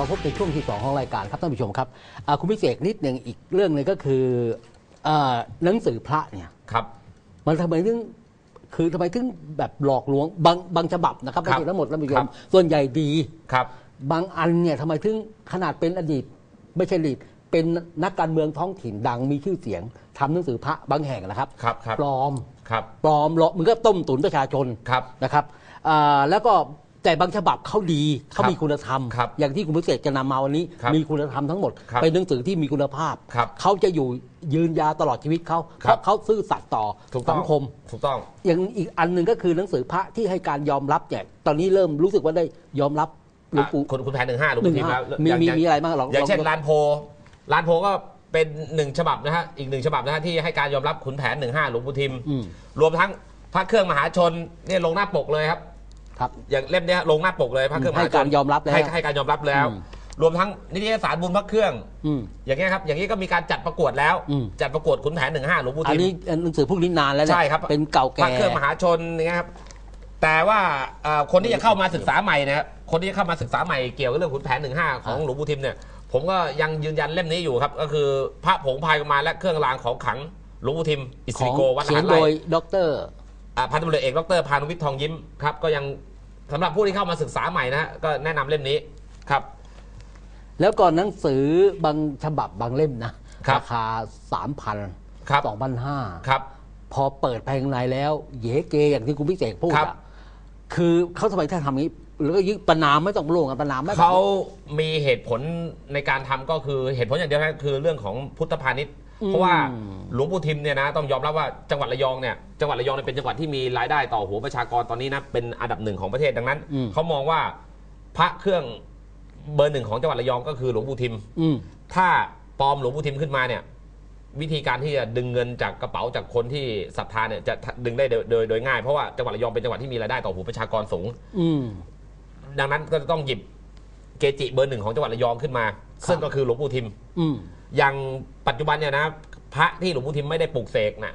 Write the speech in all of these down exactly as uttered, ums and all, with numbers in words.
พบในช่วงที่สองของรายการครับท่านผู้ชมครับคุณพิเศษนิดหนึ่งอีกเรื่องนึงก็คือหนังสือพระเนี่ยครับมันทำไมถึงคือทำไมถึงแบบหลอกลวงบางบางฉบับนะครับไม่ใช่ทั้งหมดท่านผู้ชมส่วนใหญ่ดีครับบางอันเนี่ยทำไมถึงขนาดเป็นอดีตไม่ใช่อดีตเป็นนักการเมืองท้องถิ่นดังมีชื่อเสียงทำหนังสือพระบางแห่งนะครับปลอมปลอมหลอกมันก็ต้มตุ๋นประชาชนนะครับแล้วก็แต่บางฉบับเขาดีเขามีคุณธรรมอย่างที่คุณพิเศษจะนำมาวันนี้มีคุณธรรมทั้งหมดเป็นหนังสือที่มีคุณภาพเขาจะอยู่ยืนยาวตลอดชีวิตเขาเพราะเขาซื่อสัตย์ต่อสังคมถูกต้องอย่างอีกอันหนึ่งก็คือหนังสือพระที่ให้การยอมรับเนี่ยตอนนี้เริ่มรู้สึกว่าได้ยอมรับหลวงปู่คุณแผนหนึ่งห้าหลวงปู่ทิมแล้วมีมีมีอะไรบ้างอย่างเช่นลานโพลานโพก็เป็นหนึ่งฉบับนะฮะอีกหนึ่งฉบับนะฮะที่ให้การยอมรับขุนแผนหนึ่งห้าหลวงปู่ทิมรวมทั้งพระเครื่องมหาชนเนี่ยลงหน้าปกเลยครับอย่างเล่มนี้ลงหน้าปกเลยพระเครื่องมหาชนให้การยอมรับแล้วให้การยอมรับแล้วรวมทั้งนิตยสารบุญพระเครื่องอย่างเงี้ยครับอย่างนี้ก็มีการจัดประกวดแล้วจัดประกวดขุนแผนหนึ่งห้าหลวงปู่ทิมอันนี้หนังสือพวกนี้นานแล้วใช่ครับเป็นเก่าแก่พระเครื่องมหาชนอย่างเงี้ยครับแต่ว่าคนที่จะเข้ามาศึกษาใหม่นะครับคนที่จะเข้ามาศึกษาใหม่เกี่ยวกับเรื่องขุนแผนหนึ่งห้าของหลวงปู่ทิมเนี่ยผมก็ยังยืนยันเล่มนี้อยู่ครับก็คือพระผงพายมาและเครื่องรางของขลังหลวงปู่ทิมอิสริโกวัดหาดไร่โดยดรพันตำรวจเอกดรพานุวิทย์ทองยิ้มครับก็ยังสำหรับผู้ที่เข้ามาศึกษาใหม่นะก็แนะนำเล่มนี้ครับแล้วก่อนหนังสือบางฉบับบางเล่มนะราคาสามพันสองพันห้าครับพอเปิดภายในแล้วเยเกอย่างที่คุณพิเศษพูดอะคือเขาทำไมท่านทำนี้แล้วก็ยึดประนามไม่ต้องโลงกันประนามไม่เขามีเหตุผลในการทำก็คือเหตุผลอย่างเดียวนะคือเรื่องของพุทธพาณิชย์เพราะว่าหลวงปู่ทิมเนี่ยนะต้องยอมรับว่าจังหวัดระยองเนี่ยจังหวัดระยองเป็นจังหวัดที่มีรายได้ต่อหัวประชากรตอนนี้นะเป็นอันดับหนึ่งของประเทศดังนั้นเขามองว่าพระเครื่องเบอร์หนึ่งของจังหวัดระยองก็คือหลวงปู่ทิมถ้าปลอมหลวงปู่ทิมขึ้นมาเนี่ยวิธีการที่จะดึงเงินจากกระเป๋าจากคนที่ศรัทธาเนี่ยจะดึงได้โดยโดยง่ายเพราะว่าจังหวัดระยองเป็นจังหวัดที่มีรายได้ต่อหัวประชากรสูงดังนั้นก็จะต้องหยิบเกจิเบอร์หนึ่งของจังหวัดระยองขึ้นมาซึ่งก็คือหลวงปู่ทิมอย่างปัจจุบันเนี่ยนะพระที่หลวงปู่ทิมไม่ได้ปลูกเสกนะ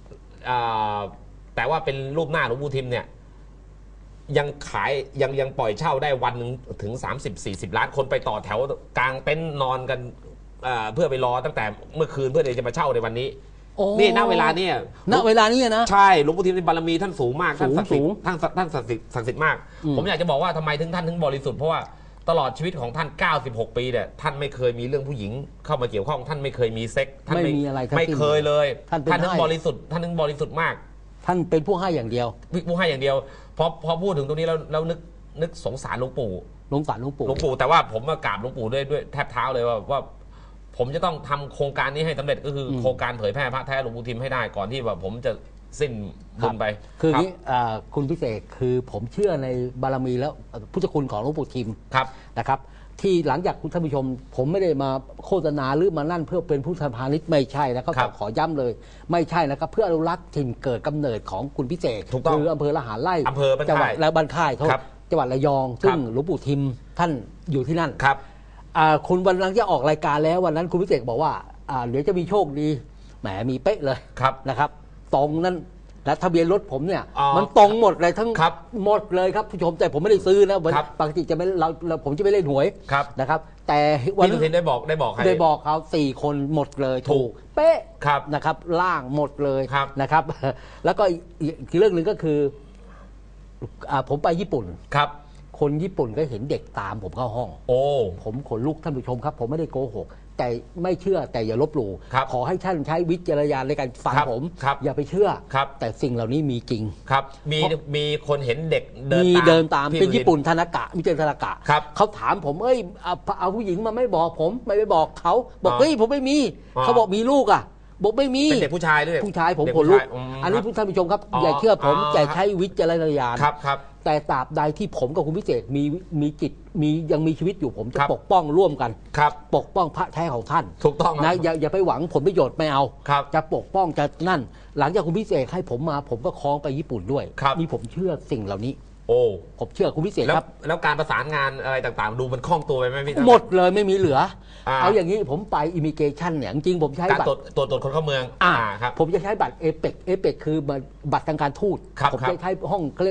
แต่ว่าเป็นรูปหน้าหลวงปู่ทิมเนี่ยยังขายยังยังปล่อยเช่าได้วันหนึ่งถึง สามสิบถึงสี่สิบ ล้านคนไปต่อแถวกลางเต็นท์นอนกันเพื่อไปรอตั้งแต่เมื่อคืนเพื่อจะมาเช่าในวันนี้นี่ณเวลานี้ณเวลานี้นะใช่หลวงปู่ทิมในบารมีท่านสูงมากท่านศักดิ์สิทธิ์ท่านท่านศักดิ์สิทธิ์ศักดิ์สิทธิ์มากผมอยากจะบอกว่าทำไมถึงท่านถึงบริสุทธิ์เพราะว่าตลอดชีวิตของท่านเก้าสิบหกปีเนี่ยท่านไม่เคยมีเรื่องผู้หญิงเข้ามาเกี่ยวข้องท่านไม่เคยมีเซ็กท่านไม่มีอะไรไม่เคยเลยท่านถึงบริสุทธิ์ท่านถึงบริสุทธิ์มากท่านเป็นผู้ให้อย่างเดียวผู้ให้อย่างเดียวพอพอพูดถึงตรงนี้แล้วแล้วนึกนึกสงสารหลวงปู่สงสารหลวงปู่หลวงปู่แต่ว่าผมมากราบหลวงปู่ด้วยด้วยแทบเท้าเลยว่าว่าผมจะต้องทำโครงการนี้ให้สำเร็จก็คือโครงการเผยแพร่พระแท้หลวงปู่ทิมให้ได้ก่อนที่ว่าผมจะสิ้นบุญไปคือนี้คุณพิเศษคือผมเชื่อในบารมีแล้วพุทธคุณของหลวงปู่ทิมนะครับที่หลังจากท่านผู้ชมผมไม่ได้มาโฆษณาหรือมานั่นเพื่อเป็นผู้พาณิชย์ไม่ใช่นะครับขอย้ำเลยไม่ใช่นะครับเพื่ออนุรักษ์ถิ่นเกิดกำเนิดของคุณพิเศษคืออำเภอละหารไร่จังหวัดและบ้านค่ายเขาจังหวัดระยองซึ่งหลวงปู่ทิมท่านอยู่ที่นั่นครับคุณวันนั้นจะออกรายการแล้ววันนั้นคุณพิเศษบอกว่าเดี๋ยวจะมีโชคดีแหมมีเป๊ะเลยนะครับตรงนั้นและทะเบียนรถผมเนี่ยมันตรงหมดเลยทั้งหมดเลยครับผู้ชมแต่ผมไม่ได้ซื้อนะปกติจะไม่เราผมจะไม่เล่นหวยนะครับแต่วันนี้ได้บอกได้บอกใครได้บอกเขาสี่คนหมดเลยถูกเป๊ะนะครับล่างหมดเลยนะครับแล้วก็อีกเรื่องหนึ่งก็คือผมไปญี่ปุ่นครับคนญี่ปุ่นก็เห็นเด็กตามผมเข้าห้องโอ้ผมขนลุกท่านผู้ชมครับผมไม่ได้โกหกแต่ไม่เชื่อแต่อย่าลบหลู่ขอให้ท่านใช้วิจารณญาณในการฟังผมอย่าไปเชื่อแต่สิ่งเหล่านี้มีจริงครับมีมีคนเห็นเด็กเดินมีเดินตามเป็นญี่ปุ่นธนากะมิเจนธนากะเขาถามผมเอ้ยเอาผู้หญิงมาไม่บอกผมไม่ไปบอกเขาบอกเฮ้ยผมไม่มีเขาบอกมีลูกอ่ะบอกไม่มีเป็นเด็กผู้ชายด้วยผู้ชายผมขนลุกอันนี้ท่านผู้ชมครับอย่าเชื่อผมแต่ใช้วิจารณญาณครับครับแต่ตราบใดที่ผมกับคุณพิเศษมีมีจิตมียังมีชีวิตอยู่ผมจะปกป้องร่วมกันปกป้องพระแท้ของท่านถูกต้องนะอย่าอย่าไปหวังผลประโยชน์ไม่เอาจะปกป้องจะนั่นหลังจากคุณพิเศษให้ผมมาผมก็คล้องไปญี่ปุ่นด้วยนี่ผมเชื่อสิ่งเหล่านี้โอ้ผมเชื่อคุณพิเศษครับแล้วการประสานงานอะไรต่างๆดูมันคล่องตัวไปไหมพี่หมดเลยไม่มีเหลือเอาอย่างนี้ผมไปอิมิเกชันเนี่ยจริงผมใช้บัตรตรวจตรวจคนเข้าเมืองอ่าครับผมจะใช้บัตรเอเปกเอเปกคือบัตรทางการทูตผมจะใช้ห้องเขาเรียก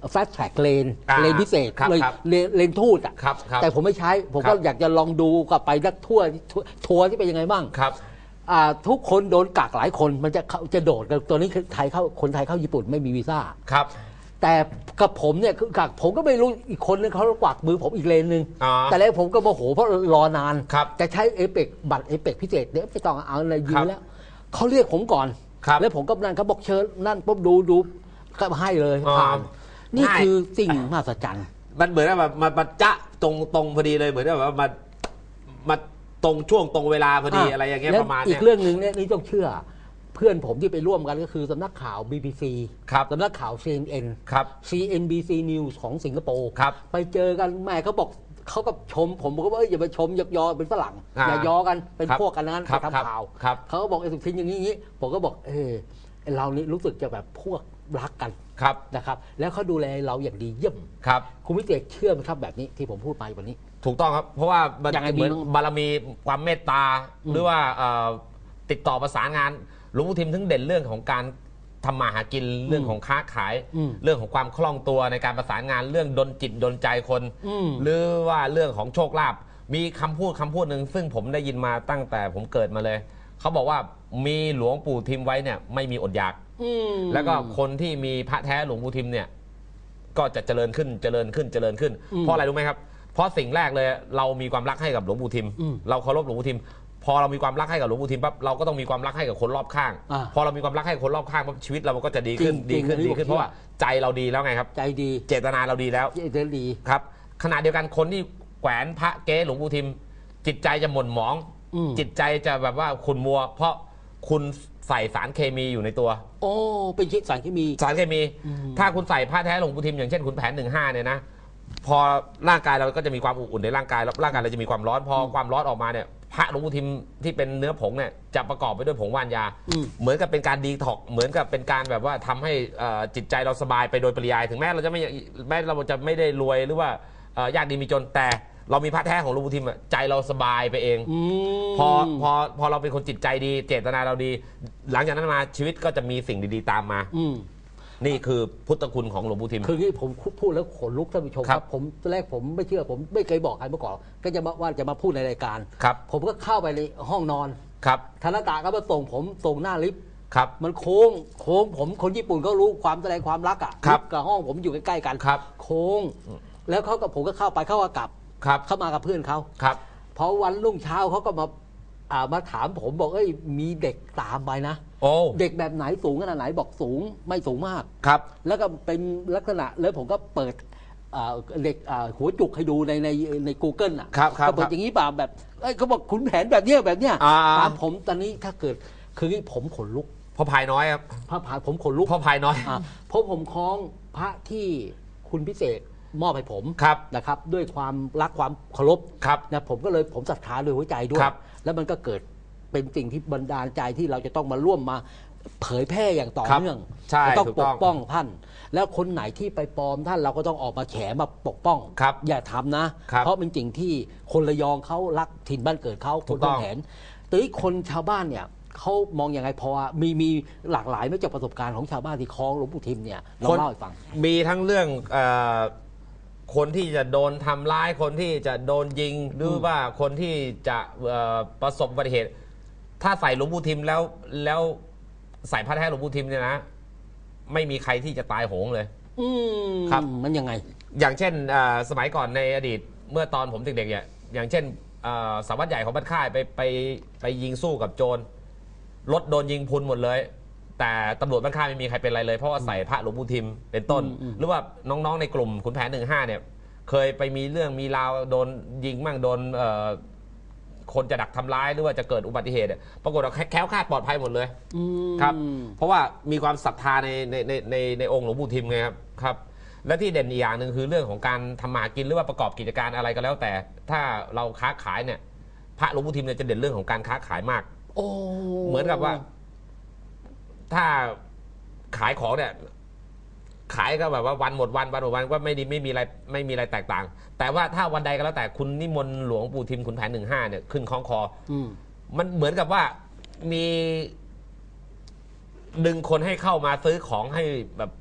ฟาสต์แทร็กเลนอ่าเลนพิเศษครับเลยครับเลนเลนทูตอ่ะครับครับแต่ผมไม่ใช้ผมครัก็บอยากจะลองดูกับไปนักทัวร์ทัวร์ที่เป็นยังไงบ้างครับอ่าทุกคนโดนกักหลายคนมันจะเข้าจะโดดกันตัวนี้คือไทยเข้าคนไทยเข้าญี่ปุ่นไม่มีวีซ่าครับแต่กับผมเนี่ยคือกักผมก็ไม่รู้อีกคนนึงเขากวักมือผมอีกเลนนึงอ๋อแต่แล้วผมก็โมโหเพราะรอนานครับจะใช้เอเปกบัตรเอเปกพิเศษเนี่ยไม่ต้องเอาอะไรยืครัมบแล้วเขาเรียกผมก่อนครับแล้วผมก็นั่นเขาบอกเชิญนั่นปุ๊บดูดูก็ให้เลยอ๋อผ่านนี่ง่ายคือสิ่งมหัศจรรย์มันเหมือนกับแบบมามาจะตรงตรงพอดีเลยเหมือนกับว่ามามาตรงช่วงตรงเวลาพอดีอะไรอย่างเงี้ยแล้วประมาณอีเนี้กยเรื่องหนึ่งเนี่ยนี่ต้องเชื่อ เพื่อนผมที่ไปร่วมกันก็คือสำนักข่าว บี บี ซีครับสำนักข่าว ซี เอ็น เอ็นครับซี เอ็น บี ซี News ของสิงคโปร์ครับไปเจอกันแม่เขาบอกเขาก็ชมผมบอกว่าเอ้ยอย่าไปชมยอๆเป็นฝรั่งอ่าอย่ายอกันเป็นครับพวกกันนั้นครัไปบทำข่าวครับเขาก็บอกไอ้สุทินอย่างนี้อย่างนี้ผมก็บอกเออไอ้เรานี่รู้สึกจะแบบพวกรักกันครับนะครับแล้วเขาดูแลเราอย่างดีเยี่ยมครับคุณวิเศษเชื่อไหมครับแบบนี้ที่ผมพูดไปวันนี้ถูกต้องครับ เพราะว่ามันยังไงเหมือนมีบ้างบารมีความเมตตาอืมหรือว่าเอ่อติดต่อประสานงานหลวงปู่ทิมถึงเด่นเรื่องของการทำมาหากินเรื่องของค้าขายอืมเรื่องของความคล่องตัวในการประสานงานเรื่องดลจิตดลใจคนอืมหรือว่าเรื่องของโชคลาภมีคำพูดคำพูดหนึ่งซึ่งผมได้ยินมาตั้งแต่ผมเกิดมาเลยเขาบอกว่ามีหลวงปู่ทิมไว้เนี่ยไม่มีอดอยากอืมแล้วก็คนที่มีพระแท้หลวงปู่ทิมเนี่ยก็จะเจริญขึ้นเจริญขึ้นเจริญขึ้นอืมเพราะอะไรรู้ไหมครับ เพราะสิ่งแรกเลยเรามีความรักให้กับหลวงปู่ทิมอืมเราเคารพหลวงปู่ทิม พอเรามีความรักให้กับหลวงปู่ทิมปั๊บเราก็ต้องมีความรักให้กับคนรอบข้างอ่าพอเรามีความรักให้กับคนรอบข้างปั๊บชีวิตเราก็จะดีขึ้นจริดีงๆขึ้นอันนี้ดีขึ้นผมเพราะว่าใจเราดีแล้วไงครับใจดีเจตนาเราดีแล้วใจดีครับขณะเดียวกันคนที่แขวนพระเก๊หลวงปู่ทิม จิตใจจะหม่นหมองอืมจิตใจจะแบบว่าขุ่นมัว เพราะคุณใส่สารเคมีอยู่ในตัวโอ้เป็นสารเคมีสารเคมีอืมถ้าคุณใส่ผ้าแท้หลวงปู่ทิมอย่างเช่นขุนแผนหนึ่งห้าเนี่ยนะพอร่างกายเราก็จะมีความอบอุ่นในร่างกายแล้วร่างกายเราจะมีความร้อนพอความร้อนออกมาเนี่ยพระหลวงปู่ทิมที่เป็นเนื้อผงเนี่ยจะประกอบไปด้วยผงว่านยาอืมเหมือนกับเป็นการดีท็อกซ์เหมือนกับเป็นการแบบว่าทำให้เอ่อจิตใจเราสบายไปโดยปริยาย ถึงแม้เราจะไม่แม้เราจะไม่ได้รวยหรือว่าเอ่อยากดีมีจนแต่เรามีพระแท้ของหลวงปู่ทิมอะใจเราสบายไปเองอืมพอพอพอเราเป็นคนจิตใจดีเจตนาเราดี หลังจากนั้นมาชีวิตก็จะมีสิ่งดีๆตามมาอืมนี่คือพุทธคุณของหลวงปู่ทิมคือที่ผมพูดแล้วขนลุกท่านผู้ชมคครัรับ บผมตอนแรกผมไม่เชื่อผมไม่เคยบอกใครมาก่อนก็จะมาว่าจะมาพูดในรายการครับผมก็เข้าไปในห้องนอนครับธนากะก็มาส่งผมส่งหน้าลิฟต์ครับมันโค้งโค้งผมคนญี่ปุ่นก็รู้ความแสดงความรักอ่ะครับลิฟต์กับห้องผมอยู่ใกล้ๆกันครับโค้ง แล้วเขาก็ผมก็เข้าไปเขาก็กลับครับเข้ามากับเพื่อนเขาครับพอวันรุ่งเช้าเขาก็มาอ่ามาถามผมบอกเอ้ยมีเด็กตามไปนะโอ้เด็กแบบไหนสูงขนาดไหนบอกสูงไม่สูงมากครับแล้วก็เป็นลักษณะแล้วผมก็เปิดอ่าเด็กอ่าหัวจุกให้ดูในในใน Google อ่ะครับครับก็เปิดอย่างนี้ป่าแบบเอ้ยเขาบอกขุนแผนแบบเนี้ยแบบเนี้ยอ่าตามผมตอนนี้ถ้าเกิดคือนี่ผมขนลุกพ่อพายน้อยครับพระผาผมขนลุกพ่อพายน้อยอ่าเพราะผมคล้องพระที่คุณพิเศษมอบให้ผมครับนะครับ ด้วยความรักความเคารพครับนะผมก็เลยผมศรัทธาด้วยหัวใจด้วยครับแล้วมันก็เกิดเป็นสิ่งที่บันดาลใจที่เราจะต้องมาร่วมมาเผยแพร่อย่างต่อครับเนื่องใช่จะต้องถูกปต้กองป้องท่าน แล้วคนไหนที่ไปปลอมท่านเราก็ต้องออกมาแฉมาปกป้องครับอย่าทำนะครับเพราะเป็นสิ่งที่คนระยองเขารักถิ่นบ้านเกิดเขาถูคนกต้ต้ออง งแผนแต่ที่คนชาวบ้านเนี่ยเขามองอย่างไรพอมีมีหลากหลายไม่จากประสบการณ์ของชาวบ้านที่คล้องหลวงปู่ทิมเนี่ยเราเล่าให้ฟังมีทั้งเรื่องเออคนที่จะโดนทำร้ายคนที่จะโดนยิงหรือว่าคนที่จะเอ่อประสบอุบัติเหตุ ถ้าใส่หลวงปู่ทิมแล้วแล้วใส่ผ้าแท้หลวงปู่ทิมเนี่ยนะ ไม่มีใครที่จะตายโหงเลยอืมครับมันยังไงอย่างเช่นเอ่อสมัยก่อนในอดีตเมื่อตอนผมเด็กๆเนี่ยอย่างเช่นเอ่อสารวัตรใหญ่ของบ้านค่ายไปไปไปยิงสู้กับโจรรถโดนยิงพุนหมดเลย แต่ตำรวจบ้านค่ายไม่มีใครเป็นอะไรเลยเพราะว่าใส่พระหลวงปู่ทิมเป็นต้นอืมอืมหรือว่าน้องๆในกลุ่มขุนแผนหนึ่งห้าเนี่ย เคยไปมีเรื่องมีราวโดนยิงมั่งโดนเอ่อคนจะดักทำร้ายหรือว่าจะเกิดอุบัติเหตุเนี่ยปรากฏว่าแคล้วคลาดปลอดภัยหมดเลยอืมครับ เพราะว่ามีความศรัทธาในในในในในองค์หลวงปู่ทิมไงครับครับ และที่เด่นอีกอย่างหนึ่งคือเรื่องของการทำมาหากินหรือว่าประกอบกิจการอะไรก็แล้ว แต่ถ้าเราค้าขายเนี่ยพระหลวงปู่ทิมเนี่ยจะเด่นเรื่องของการค้าขายมากโอ้เหมือนกับว่า ถ้าขายของเนี่ย ขายก็แบบว่าวันหมดวันวันหมดวันก็ไม่ดีไม่มีอะไรไม่มีอะไรแตกต่าง แต่ว่าถ้าวันใดก็แล้วแต่คุณนิมนต์หลวงปู่ทิมขุนแผนหนึ่งห้าเนี่ยขึ้นคล้องคออืมมันเหมือนกับว่ามีดึงคนให้เข้ามาซื้อของให้แบบ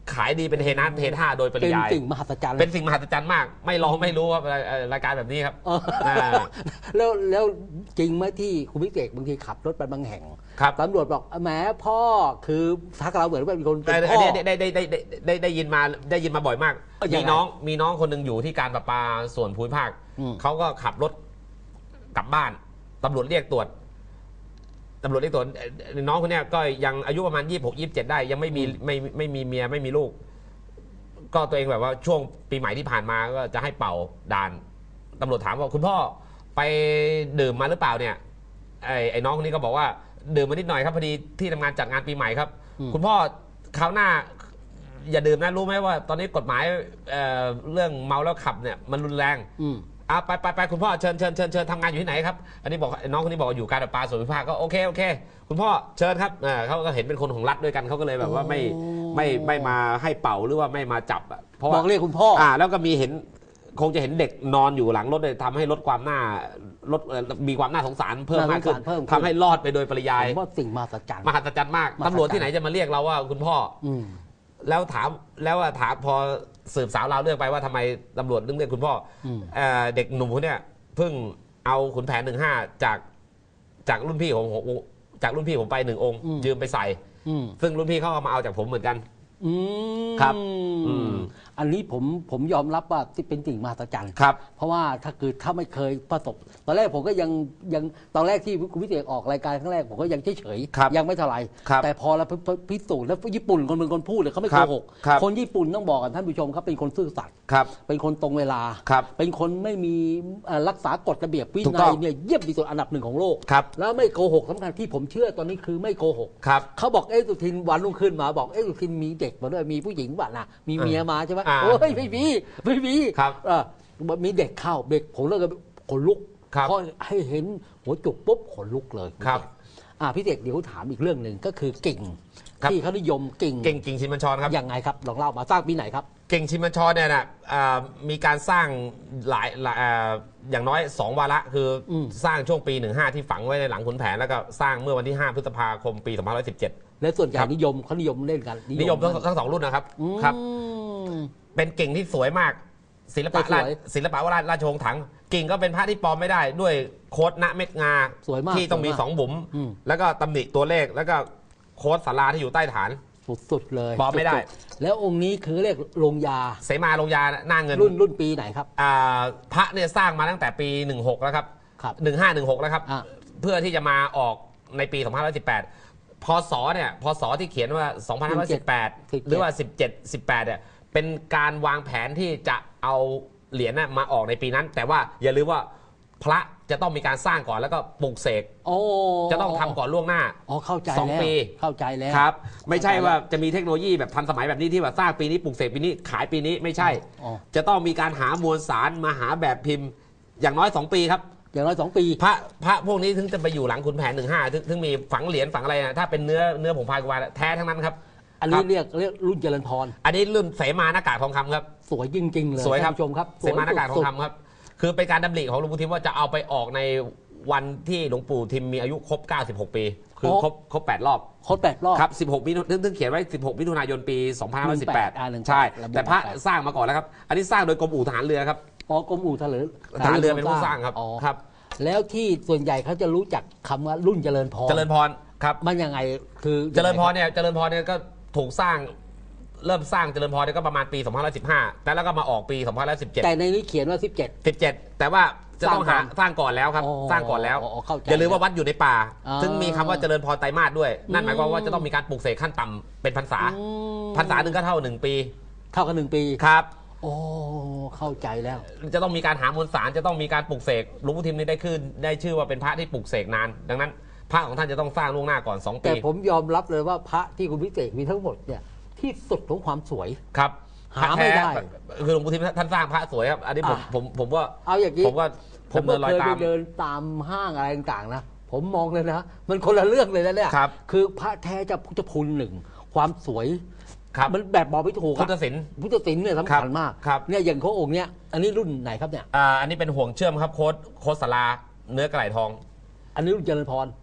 ขายดีเป็นเทน้ำเทท่าโดยปริยายเป็นสิ่งมหัศจรรย์เป็นสิ่งมหัศจรรย์มากไม่ลองไม่รู้ว่ารายการแบบนี้ครับแล้วแล้วจริงไหมที่คุณพิเศษบางทีขับรถไปบางแห่งตำรวจบอกแหมพ่อคือทักเราเหมือนว่าเป็นคนเป็นพ่อได้ได้ได้ได้ได้ได้ยินมาได้ยินมาบ่อยมากมีน้องมีน้องคนหนึ่งอยู่ที่การประปาส่วนภูมิภาคเขาก็ขับรถกลับบ้านตำรวจเรียกตรวจตำรวจเรียกตรวจน้องคนนี้ก็ยังอายุประมาณยี่สิบหก ยี่สิบเจ็ดได้ยังไม่มีไม่ไม่มีเมียไม่มีลูกก็ตัวเองแบบว่าช่วงปีใหม่ที่ผ่านมาก็จะให้เป่าด่านตำรวจถามว่าคุณพ่อไปดื่มมาหรือเปล่าเนี่ยไอ้ไอ้น้องคนนี้ก็บอกว่าดื่มมานิดหน่อยครับพอดีที่ทำงานจัดงานปีใหม่ครับคุณพ่อคราวหน้าอย่าดื่มนะรู้ไหมว่าตอนนี้กฎหมายเอ่อเรื่องเมาแล้วขับเนี่ยมันรุนแรงอ่ะไปไปไปคุณพ่อเชิญเชิญเชิญเชิญทำงานอยู่ที่ไหนครับอันนี้บอกน้องคนนี้บอกอยู่การประปาส่วนภูมิภาคก็โอเคโอเคคุณพ่อเชิญครับเขาก็เห็นเป็นคนของรัฐด้วยกันเขาก็เลยแบบว่าไม่ไม่ไม่มาให้เป่าหรือว่าไม่มาจับอ่ะเพราะบอกเรียกคุณพ่ออ่าแล้วก็มีเห็นคงจะเห็นเด็กนอนอยู่หลังรถเลยทำให้ลดความหน้าลดมีความน่าสงสารเพิ่มมากขึ้นทำให้รอดไปโดยปริยายผมว่าสิ่งมหัศจรรย์มหัศจรรย์มากตำรวจที่ไหนจะมาเรียกเราว่าคุณพ่อแล้วถามแล้วถามพอสืบสาวราวเรื่องไปว่าทำไมตำรวจเรียกคุณพ่อเด็กหนุ่มคนนี้เพิ่งเอาขุนแผนหนึ่งห้าจากจากรุ่นพี่ของจากรุ่นพี่ผมไปหนึ่งองค์ยืมไปใส่ซึ่งรุ่นพี่เขาเอามาเอาจากผมเหมือนกันครับอันนี้ผมผมยอมรับว่าที่เป็นสิ่งมหัศจรรย์เพราะว่าถ้าคือถ้าไม่เคยประสบตอนแรกผมก็ยังยังตอนแรกที่คุณพิเศษออกรายการครั้งแรกผมก็ยังเฉยเฉยยังไม่เท่าไหร่แต่พอเราพิสูจน์แล้วญี่ปุ่นคนเป็นคนพูดเลยเขาไม่โกหกคนญี่ปุ่นต้องบอกกันท่านผู้ชมครับเป็นคนซื่อสัตย์เป็นคนตรงเวลาเป็นคนไม่มีรักษากฎระเบียบวินัยเนี่ยเยี่ยมที่สุดอันดับหนึ่งของโลกแล้วไม่โกหกสำคัญที่ผมเชื่อตอนนี้คือไม่โกหกเขาบอกเอ๊ะสุทินวันรุ่งขึ้นมาบอกเอ๊ะสุทินมีเด็กมาด้วยมีผู้หญิงบ้างนะมีเมียมาใช่ไหมโอ้ยไม่มีไม่มีครับมีเด็กเข้าเด็กผมเลิกขนลุกเพราะให้เห็นหัวจุกปุ๊บขนลุกเลยครับพี่เด็กเดี๋ยวถามอีกเรื่องหนึ่งก็คือเก่งที่เขานิยมเก่งเก่งกิ่งชินบัญชรครับยังไงครับลองเล่ามาสร้างปีไหนครับเก่งชินบัญชรเนี่ยนะมีการสร้างหลายอย่างน้อยสองวาระคือสร้างช่วงปีหนึ่งห้าที่ฝังไว้ในหลังขุนแผนแล้วก็สร้างเมื่อวันที่ห้าพฤษภาคมปีสองพันห้าร้อยสิบเจ็ดและส่วนใหญ่นิยมเขานิยมเล่นกันนิยมทั้งสองรุ่นนะครับครับเป็นเก่งที่สวยมากศิลปะศิลปะวราชราชวงศ์ถังกิ่งก็เป็นพระที่ปลอมไม่ได้ด้วยโค้ดณเม็ดงาที่ต้องมีสองบุ๋มแล้วก็ตำหนิตัวเลขแล้วก็โค้ดศาลาที่อยู่ใต้ฐานสุดๆเลยปลอมไม่ได้แล้วองค์นี้คือเรียกลงยาเสมาลงยาหน้าเงินรุ่นรุ่นปีไหนครับพระเนี่ยสร้างมาตั้งแต่ปีหนึ่งหกแล้วครับหนึ่งห้าหนึ่งหกแล้วครับเพื่อที่จะมาออกในปีสองพันห้าร้อยสิบแปดพศเนี่ยพศที่เขียนว่าสองพันห้าร้อยสิบแปดหรือว่าสิบเจ็ด สิบแปดเนี่ยเป็นการวางแผนที่จะเอาเหรียญมาออกในปีนั้นแต่ว่าอย่าลืมว่าพระจะต้องมีการสร้างก่อนแล้วก็ปลุกเสกจะต้องทำก่อนล่วงหน้าอ๋อเข้าใจสองปีเข้าใจแล้วครับไม่ใช่ว่าจะมีเทคโนโลยีแบบทันสมัยแบบนี้ที่ว่าสร้างปีนี้ปลุกเสกปีนี้ขายปีนี้ไม่ใช่จะต้องมีการหามวลสารมาหาแบบพิมพ์อย่างน้อยสองปีครับอย่างน้อยสองปีพระพระพวกนี้ถึงจะไปอยู่หลังขุนแผนหนึ่งห้าถึงมีฝังเหรียญฝังอะไรนะถ้าเป็นเนื้อเนื้อผงพายกวาแท้ทั้งนั้นครับอันนี้เรียกเรียกรุ่นเจริญพรอันนี้รุ่นเสมาหน้ากากทองคำครับสวยจริงๆเลยสวยครับชมครับเสมาหน้ากากทองคำครับคือเป็นการดำริของหลวงปู่ทิมว่าจะเอาไปออกในวันที่หลวงปู่ทิมมีอายุครบเก้าสิบหกปีคือครบครบแปดรอบครบแปดรอบครับสิบหกมิถุนายนถึงเขียนไว้สิบหกมิถุนายนปีสองพันห้าร้อยสิบแปดใช่แต่พระสร้างมาก่อนแล้วครับอันนี้สร้างโดยกรมอู่ทหารเรือครับอ๋อกรมอู่ทหารทหารเรือเป็นผู้สร้างครับครับแล้วที่ส่วนใหญ่เขาจะรู้จักคำว่ารุ่นเจริญพรเจริญพรครับมันยังไงคือเจริญพรเนี่ยเจริญพรเนี่ยก็ถูกสร้างเริ่มสร้างเจริญพรเนี่ยก็ประมาณปีสองพันห้าร้อยสิบห้าแต่แล้วก็มาออกปีสองพันห้าร้อยสิบเจ็ดแต่ในนี้เขียนว่าสิบเจ็ดสิบเจ็ดแต่ว่าจะต้องหาสร้างก่อนแล้วครับสร้างก่อนแล้วอย่าลืมว่าวัดอยู่ในป่าซึ่งมีคำว่าเจริญพรไตรมาสด้วยนั่นหมายความว่าจะต้องมีการปลูกเสกขั้นต่ำเป็นพรรษาพรรษาหนึ่งก็เท่าหนึ่งปีเท่ากับหนึ่งปีครับโอ้เข้าใจแล้วจะต้องมีการหามวลสารจะต้องมีการปลูกเสกหลวงปู่ทิมนี่ได้ขึ้นได้ชื่อว่าเป็นพระที่ปลูกเสกนานดังนั้นพระของท่านจะต้องสร้างล่วงหน้าก่อนสองปีแต่ผมยอมรับเลยว่าพระที่คุณพิเศษมีทั้งหมดเนี่ยที่สุดของความสวยครับหาไม่ได้คือหลวงปู่ทิมท่านสร้างพระสวยครับอันนี้ผมผมผมว่าเอาอย่างนี้ผมว่าผมเคยไปเดินตามห้างอะไรต่างๆนะผมมองเลยนะมันคนละเรื่องเลยนะเนี่ยคือพระแท้จะพุทธคุณหนึ่งความสวยมันแบบบอกไม่ถูกพุทธศิลป์พุทธศิลป์เนี่ยสำคัญมากเนี่ยอย่างเขาองค์เนี้ยอันนี้รุ่นไหนครับเนี่ยอ่าอันนี้เป็นห่วงเชื่อมครับโค้ดโค้ดสาราเนื้อกระไหลทองอันนี้รุ่นเจริญพร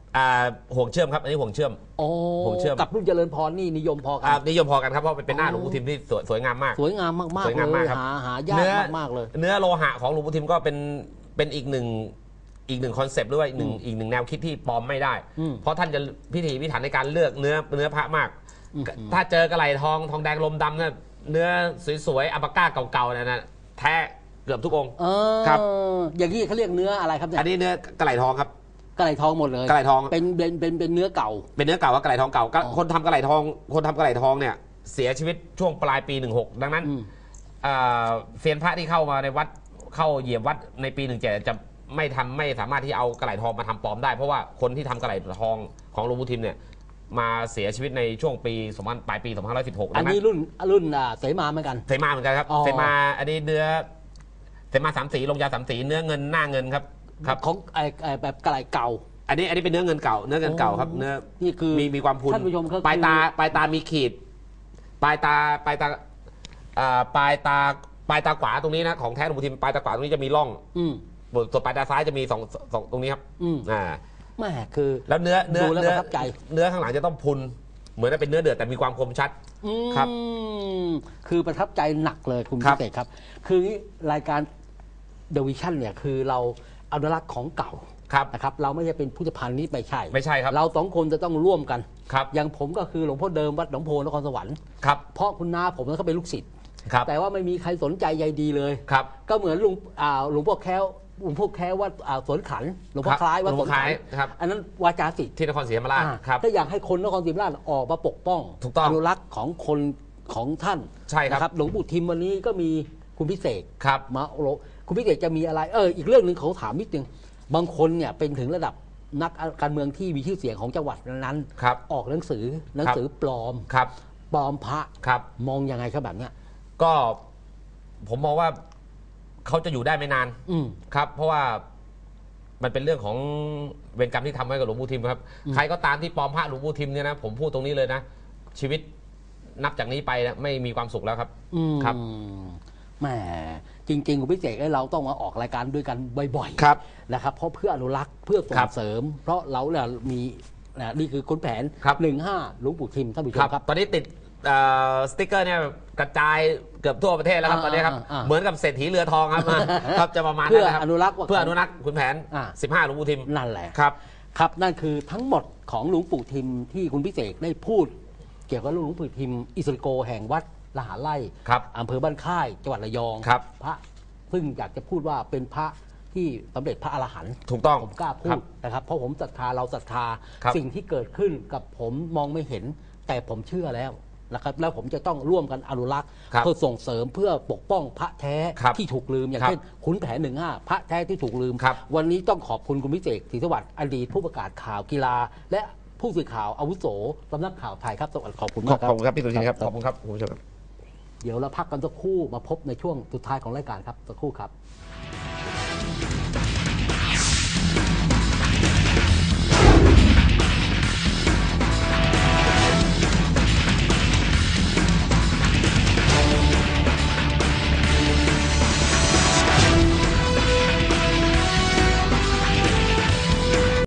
อ่าห่วงเชื่อมครับอันนี้ห่วงเชื่อมโอ้ห่วงเชื่อมกับรุ่นเจริญพรนี่นิยมพอกัอ่าน นิยมพอกันครับเพราะเป็นหน้าหลวงปู่ทิมที่สวยสวยงามมากสวยงามมากๆสวยงามเลมากยครับหาหายากเนื้อมากๆเลยเนื้อโลหะของหลวงปู่ทิมก็เป็นเป็นอีกหนึ่งอีกหนึ่งคอนเซปต์หรือว่าอีกหนึ่งอีกหนึ่งแนวคิดที่ปลอมไม่ได้อืมเพราะท่านจะพิถีพิถันในการเลือกเนื้อเนื้อพระมากอืมถ้าเจอกระไหลทองทองแดงลมดำเนี่ยเนื้อสวยๆอัปปาก้าเก่าๆเนี่ยนะแท้เกือบทุกองค์เออครับอย่างนี้เขาเรียกเนื้ออะไรครับเนี่ยอันนี้เนื้อกระไหลทองครับกระไหลทองหมดเลยกระไหลทองเป็นเป็นเป็นเป็นเนื้อเก่าเป็นเนื้อเก่าว่ากระไหลทองเก่าก็อ๋อคนทำกระไหลทอง คนทำกระไหลทองเนี่ยเสียชีวิตช่วงปลายปีหนึ่งหกดังนั้นอืมอ่าเซียนพระที่เข้ามาในวัดเข้าเหยียบวัดในปีหนึ่งเจ็ดจะไม่ทำไม่สามารถที่เอากระไหลทองมาทำปลอมได้เพราะว่าคนที่ทำกระไหลทองของหลวงปู่ทิมเนี่ยมาเสียชีวิตในช่วงปีสองพันปลายปีสองพันห้าร้อยสิบหกอันนี้รุ่นรุ่นอ่าเสมาเหมือนกันเสมาเหมือนกันครับอ๋อเสมาอันนี้เนื้อเสมาสามสีลงยาสามสีเนื้อเงินหน้าเงินครับครับของไอ้ไอ้แบบกระไหลเก่าอันนี้อันนี้เป็นเนื้อเงินเก่าเนื้อเงินเก่าครับเนื้อนี่คือมีมีความพุนท่านผู้ชมก็คือปลายตาปลายตามีขีดปลายตาปลายตาอ่าปลายตาปลายตาขวาตรงนี้นะของแท้หลวงปู่ทิมปลายตาขวาตรงนี้จะมีร่องอืมส่วนปลายตาซ้ายจะมีสองสองตรงนี้ครับอืมอ่าแม่คือแล้วเนื้อเนื้อดูแล้วเนื้ประทับใจเนื้อข้างหลังจะต้องพุนเหมือนจะเป็นเนื้อเดือดแต่มีความคมชัดอืมครับคือประทับใจหนักเลยคุณครัพิบเศษครับ คือรายการเดวิชั่นเนี่ยคือเราอนุรักษ์ของเก่าครับนะครับ เราไม่ใช่เป็นพุทธพาณิชย์ไม่ใช่ไม่ใช่ครับเราสองคนจะต้องร่วมกันครับอย่างผมก็คือหลวงพ่อเดิมวัดหนองโพนครสวรรค์ครับเพราะคุณน้าผมนั้นเขาเป็นลูกศิษย์ครับแต่ว่าไม่มีใครสนใจใยดีเลยครับก็เหมือนหลวงอ่าหลวงพ่อแค้วหลวงพ่อแค้ววัดอ่าสวนขันหลวงพ่อคล้ายวัดหลวสงวพ่นอคขัล้ายนครับอันนั้นวาจาศิษย์ที่นครศรีธรรมราชอ่าครับถ้าอยากให้คนนครศรีธรรมราชออกมาปกป้องถูกต้องอนุรักษ์ของคนของท่านใช่ครับนะหลวงปู่ทิมวันนี้ก็มีคุณพิเศษครับมาโลคุณพิเศษจะมีอะไรเอออีกเรื่องหนึ่งเขาถามนิดนึงบางคนเนี่ยเป็นถึงระดับนักการเมืองที่มีชื่อเสียงของจังหวัดนั้นครับๆออกหนังสือหนังสือปลอมครับปลอมพระครับมองยังไงครับแบบเนี้ยก็ผมมองว่าเขาจะอยู่ได้ไม่นานอืมครับ เพราะว่ามันเป็นเรื่องของเวรกรรมที่ทำไว้กับหลวงปู่ทิมครับ ใครก็ตามที่ปลอมพระหลวงปู่ทิมเนี่ยนะผมพูดตรงนี้เลยนะ ชีวิตนับจากนี้ไปนะไม่มีความสุขแล้วครับอืมครับแหมจริงๆคุณพิเศษให้เราต้องมาออกรายการด้วยกันบ่อยๆครับนะครับเพราะเพื่ออนุรักษ์เพื่อส่ครังบเสริม เพราะเราเนี่ยมีนะนี่คือคุณแผนครับหนึ่งห้าหลวงปู่ทิมท่านผู้ชครัมบครับตอนนี้ติดเอ่อสติ๊กเกอร์เนี่ยกระจายเกือบทั่วประเทศแล้วครับอ่าตอนนี้ครับอ่าเหมือนกับเศรษฐีเรือทองครับ ครับจะประมาณเพื่อนั้นนะครับอนุรักษ์ว่าเพื่ออนุรักษ์ขุนแผนอ่าสิบห้าหลวงปู่ทิมนั่นแหละครับครับนั่นคือทั้งหมดของหลวงปู่ทิมที่คุณพิเศษได้พูด เกี่ยวกับหลวงปู่ทิมอิสริโกแห่งวัดละหารไร่ครับอำเภอบ้านค่ายจังหวัดระยองครับพระซึ่งอยากจะพูดว่าเป็นพระที่สำเร็จพระอรหันต์ถูกต้องผมกล้าพูครัดบนะครับเพราะผมศรัทธาเราศรัทธาครับสิ่งที่เกิดขึ้นกับผมมองไม่เห็น แต่ผมเชื่อแล้วนะครับแล้วผมจะต้องร่วมกันอนุรักษ์ครับเพื่อส่งเสริมเพื่อปกป้องพระแท้ครับที่ถูกลืมอย่างครับเช่นขุนแผนหนึ่งห้าพระแท้ที่ถูกลืมครับวันนี้ต้องขอบคุณคุณพิเศษศรีสวัสดิ์อดีตผู้ประกาศข่าวกีฬา และผู้สื่อข่าวอาวุโสสำนักข่าวไทยครับสวัสดีขอบคุณขมาอก บครับคุณครับพี่สุทินครับขอบคุณครับคุณผู้ชมเดี๋ยวเราพักกันสักครู่มาพบในช่วงสุดท้ายของรายการครับสักครู่ครับ